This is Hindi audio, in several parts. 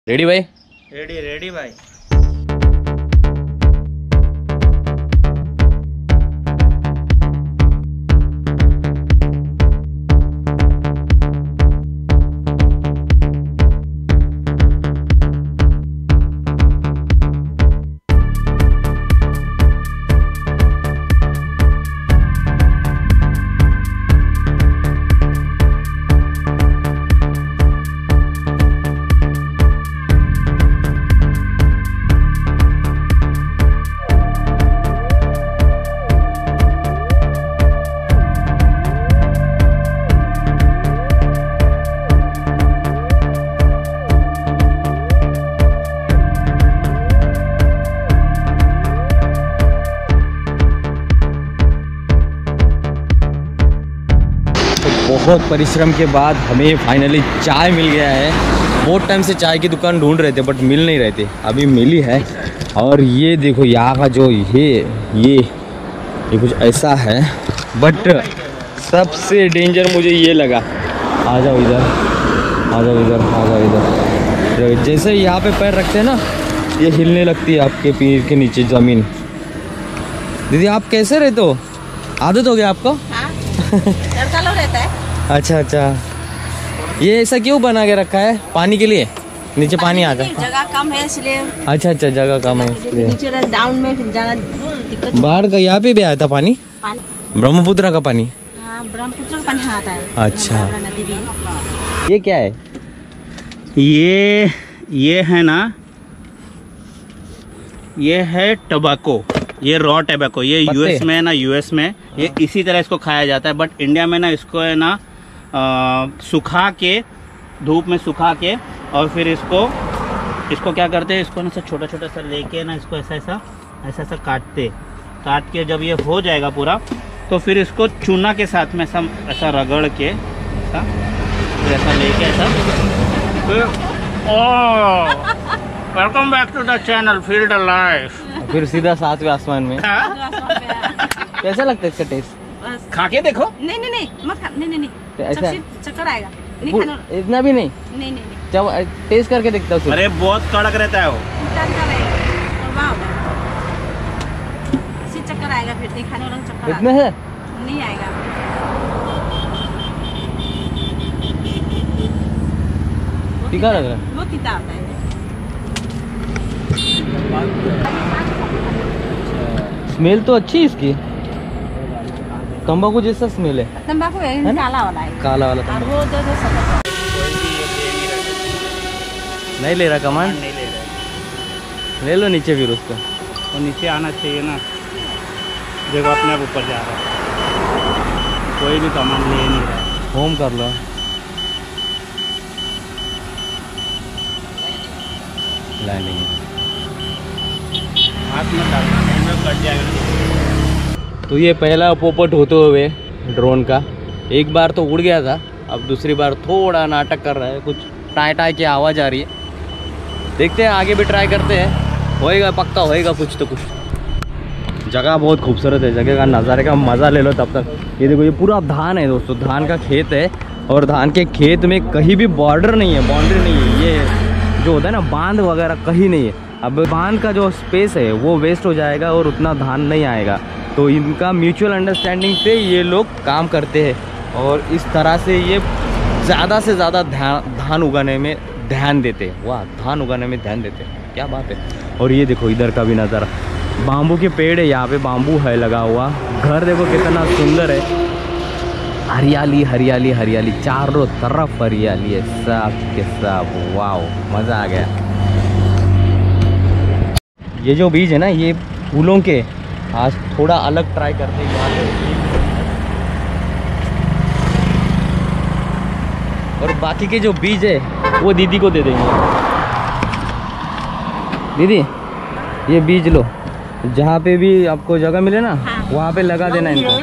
रेडी भाई? रेडी रेडी भाई। बहुत परिश्रम के बाद हमें फाइनली चाय मिल गया है। बहुत टाइम से चाय की दुकान ढूंढ रहे थे बट मिल नहीं रहे थे, अभी मिली है। और ये देखो यहाँ का जो ये कुछ ऐसा है, बट सबसे डेंजर मुझे ये लगा। आ जाओ इधर, आ जाओ इधर, आ जाओ इधर। जैसे यहाँ पे पैर रखते हैं ना, ये हिलने लगती है आपके पैर के नीचे ज़मीन। दीदी आप कैसे रहते हो? आदत हो गया आपको? लो रहता है। अच्छा अच्छा, ये ऐसा क्यों बना के रखा है? पानी के लिए? नीचे पानी आता है, जगह कम है इसलिए। अच्छा अच्छा, जगह कम है इसलिए। नीचे डाउन में फिर ज़्यादा दिक्कत। बाहर का यहाँ पे भी आया था पानी? ब्रह्मपुत्र का पानी? हाँ, ब्रह्मपुत्र का पानी आता है। अच्छा, नदी भी। ये क्या है? ये है ना, ये है टबाको, ये रॉ टबैको। ये यूएस में है ना, यूएस में ये इसी तरह इसको खाया जाता है। बट इंडिया में ना इसको है ना सुखा के, धूप में सुखा के, और फिर इसको क्या करते हैं, इसको ना छोटा छोटा सा लेके ना इसको ऐसा काट के जब ये हो जाएगा पूरा, तो फिर इसको चूना के साथ में ऐसा रगड़ के ऐसा लेके ऐसा। Welcome back to the channel feel the life. फिर सीधा 7वें आसमान में। कैसा लगता है इसका टेस्ट? खा के देखो। नहीं मत खा। नहीं ऐसा चक्कर आएगा। इतना भी नहीं? नहीं जब टेस्ट करके देखता हूँ। अरे बहुत कड़क रहता है वो। चक्कर आएगा फिर दिखाने वाला चक्कर। इतने है? नहीं आएगा। तीखा लग रहा है? वो तीता आता है। स्मेल तो अच्छी है इसकी, तंबाकू जैसा स्मेल है। तंबाकू है, काला वाला है। काला वाला और वो जो नहीं ले रहा कमान? नहीं ले रहा। ले लो नीचे फिर उसको। और नीचे आना चाहिए ना, देखो अपने आप ऊपर जा रहा है। कोई भी कमान ले नहीं रहा। होम कर लो। लैंडिंग हाथ में डालना, नहीं में कट जाएगा। तो ये पहला पोपट होते हुए ड्रोन का, एक बार तो उड़ गया था, अब दूसरी बार थोड़ा नाटक कर रहा है, कुछ टाई की आवाज़ आ रही है। देखते हैं, आगे भी ट्राई करते हैं, होएगा पक्का होएगा कुछ तो कुछ। जगह बहुत खूबसूरत है, जगह का नज़ारे का मज़ा ले लो तब तक। ये देखो, ये पूरा धान है दोस्तों, धान का खेत है। और धान के खेत में कहीं भी बॉर्डर नहीं है, बाउंड्री नहीं है। ये जो होता है ना, बांध वगैरह कहीं नहीं है। अब बांध का जो स्पेस है वो वेस्ट हो जाएगा और उतना धान नहीं आएगा। तो इनका म्यूचुअल अंडरस्टैंडिंग से ये लोग काम करते हैं, और इस तरह से ये ज़्यादा से ज़्यादा धान उगाने में ध्यान देते हैं। वाह, धान उगाने में ध्यान देते हैं, क्या बात है। और ये देखो इधर का भी नज़ारा, बाम्बू के पेड़ है, यहाँ पे बाम्बू है लगा हुआ। घर देखो कितना सुंदर है, हरियाली हरियाली हरियाली, चारों तरफ हरियाली है, सब के सब। वाओ, मज़ा आ गया। ये जो बीज है ना, ये फूलों के, आज थोड़ा अलग ट्राई करते हैं यहाँ पे। और बाकी के जो बीज है वो दीदी को दे देंगे। दीदी ये बीज लो, जहाँ पे भी आपको जगह मिले ना, वहाँ पे लगा देना इनको।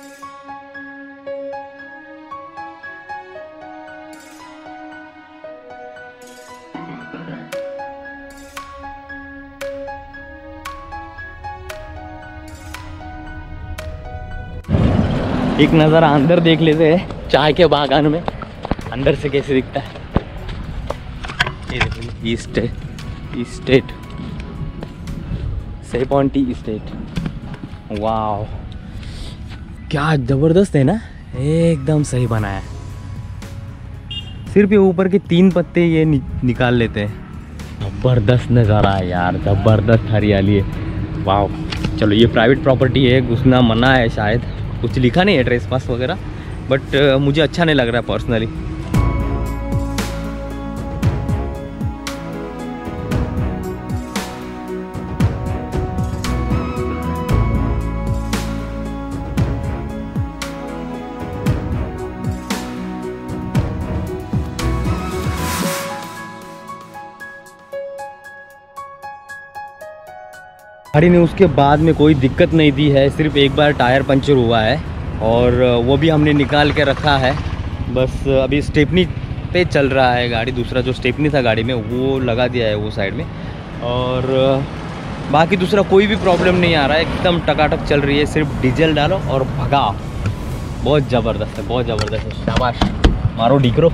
एक नज़र अंदर देख लेते हैं चाय के बागान में, अंदर से कैसे दिखता है। ये देखिए। इस्टेट, सेपॉन्टी इस्टेट। वाह, क्या ज़बरदस्त है ना, एकदम सही बनाया है। सिर्फ ये ऊपर के 3 पत्ते ये निकाल लेते हैं। ज़बरदस्त नज़ारा है यार, ज़बरदस्त हरियाली है। वाह, चलो ये प्राइवेट प्रॉपर्टी है, घुसना मना है शायद, कुछ लिखा नहीं है ट्रेस पास वगैरह, बट मुझे अच्छा नहीं लग रहा है पर्सनली। गाड़ी ने उसके बाद में कोई दिक्कत नहीं दी है, सिर्फ एक बार टायर पंचर हुआ है और वो भी हमने निकाल के रखा है। बस अभी स्टेपनी पे चल रहा है गाड़ी, दूसरा जो स्टेपनी था गाड़ी में वो लगा दिया है वो साइड में, और बाकी दूसरा कोई भी प्रॉब्लम नहीं आ रहा है, एकदम टकाटक चल रही है। सिर्फ डीजल डालो और भगाओ। बहुत ज़बरदस्त है, बहुत ज़बरदस्त है, शाबाश, मारो डीकरो।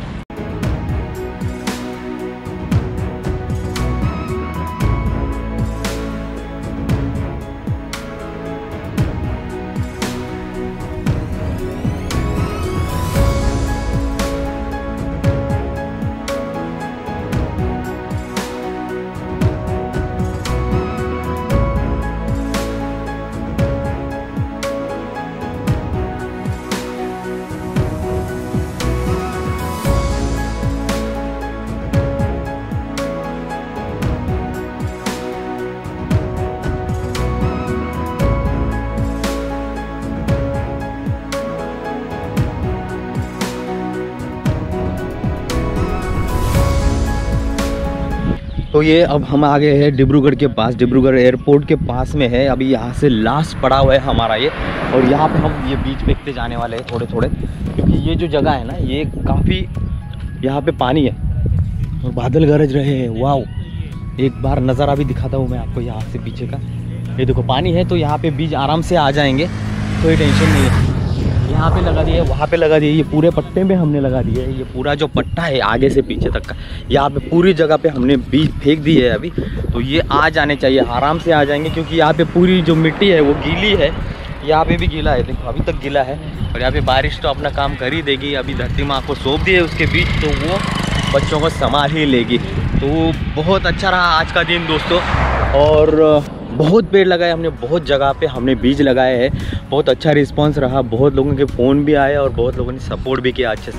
तो ये अब हम आ गए हैं डिब्रूगढ़ के पास, डिब्रूगढ़ एयरपोर्ट के पास में है। अभी यहाँ से लास्ट पड़ा हुआ है हमारा ये, और यहाँ पे हम ये बीच देखते जाने वाले हैं थोड़े थोड़े, क्योंकि ये जो जगह है ना ये काफ़ी, यहाँ पे पानी है और बादल गरज रहे हैं। वाह, एक बार नज़ारा भी दिखाता हूँ मैं आपको यहाँ से पीछे का। ये देखो पानी है, तो यहाँ पे बीज आराम से आ जाएंगे, कोई टेंशन नहीं है। यहाँ पे लगा दिए, वहाँ पे लगा दिए, ये पूरे पट्टे में हमने लगा दिए। ये पूरा जो पट्टा है आगे से पीछे तक का, यहाँ पे पूरी जगह पे हमने बीज फेंक दी है अभी, तो ये आ जाने चाहिए, आराम से आ जाएंगे, क्योंकि यहाँ पे पूरी जो मिट्टी है वो गीली है। यहाँ पे भी गीला है, देखो अभी तक गीला है, और यहाँ पे बारिश तो अपना काम कर ही देगी। अभी धरती माँ को सौंप दिए उसके बीज, तो वो बच्चों को संभाल ही लेगी। तो बहुत अच्छा रहा आज का दिन दोस्तों, और बहुत पेड़ लगाए हमने, बहुत जगह पे हमने बीज लगाए हैं। बहुत अच्छा रिस्पांस रहा, बहुत लोगों के फ़ोन भी आए और बहुत लोगों ने सपोर्ट भी किया अच्छे से।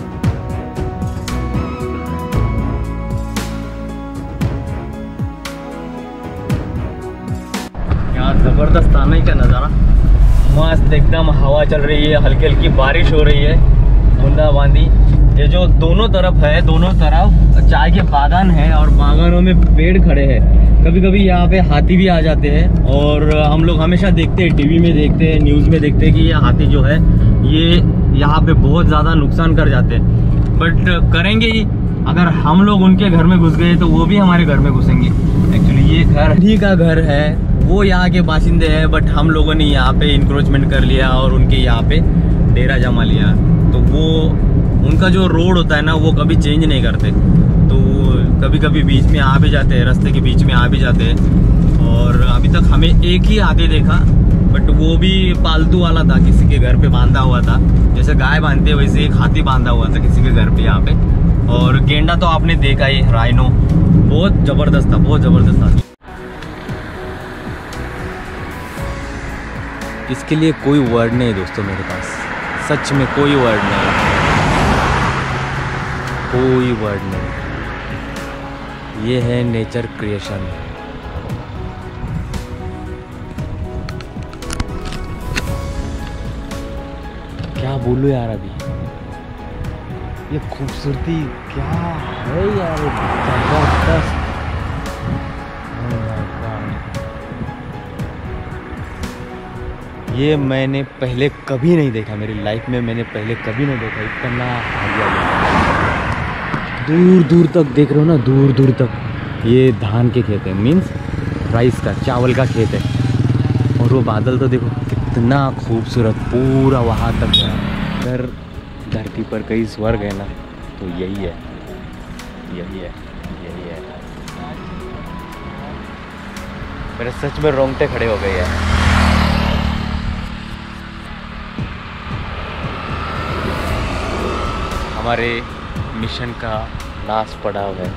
यहाँ ज़बरदस्त आने का नज़ारा, मस्त एकदम, हवा चल रही है, हल्की हल्की बारिश हो रही है, बूंदाबांदी। ये जो दोनों तरफ है, दोनों तरफ चाय के बागान है और बागानों में पेड़ खड़े हैं। कभी कभी यहाँ पे हाथी भी आ जाते हैं, और हम लोग हमेशा देखते हैं, टीवी में देखते हैं, न्यूज़ में देखते हैं कि ये हाथी जो है ये यहाँ पे बहुत ज़्यादा नुकसान कर जाते हैं। बट करेंगे ही, अगर हम लोग उनके घर में घुस गए तो वो भी हमारे घर में घुसेंगे। एक्चुअली ये घर ही का घर है, वो यहाँ के बाशिंदे हैं, बट हम लोगों ने यहाँ पे इंक्रोचमेंट कर लिया और उनके यहाँ पे डेरा जमा लिया। तो वो उनका जो रोड होता है ना वो कभी चेंज नहीं करते, तो कभी कभी बीच में आ भी जाते हैं, रास्ते के बीच में आ भी जाते हैं। और अभी तक हमें एक ही हाथी देखा, बट वो भी पालतू वाला था, किसी के घर पे बांधा हुआ था, जैसे गाय बांधते हैं वैसे एक हाथी बांधा हुआ था किसी के घर पे यहाँ पे। और गेंडा तो आपने देखा ही, राइनो, बहुत ज़बरदस्त था, बहुत ज़बरदस्त था। इसके लिए कोई वर्ड नहीं दोस्तों मेरे पास, सच में कोई वर्ड नहीं, कोई वर्ड नहीं। ये है नेचर क्रिएशन। क्या बोलूं यार, अभी ये खूबसूरती क्या है यार, जबरदस्त। ये मैंने पहले कभी नहीं देखा मेरी लाइफ में, मैंने पहले कभी नहीं देखा इतना हरियाली। दूर दूर तक देख रहे हो ना, दूर दूर तक ये धान के खेत है, मीन्स राइस का, चावल का खेत है। और वो बादल तो देखो कितना खूबसूरत, पूरा वहाँ तक है। अगर धरती पर कहीं स्वर्ग है ना तो यही है, यही है, यही है। मेरे सच में रोंगटे खड़े हो गए हैं। हमारे मिशन का लास्ट पड़ाव है,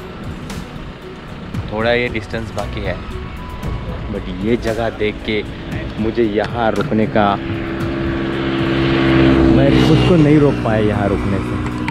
थोड़ा ये डिस्टेंस बाकी है, बट ये जगह देख के मुझे यहाँ रुकने का, मैं खुद को नहीं रोक पाया यहाँ रुकने से।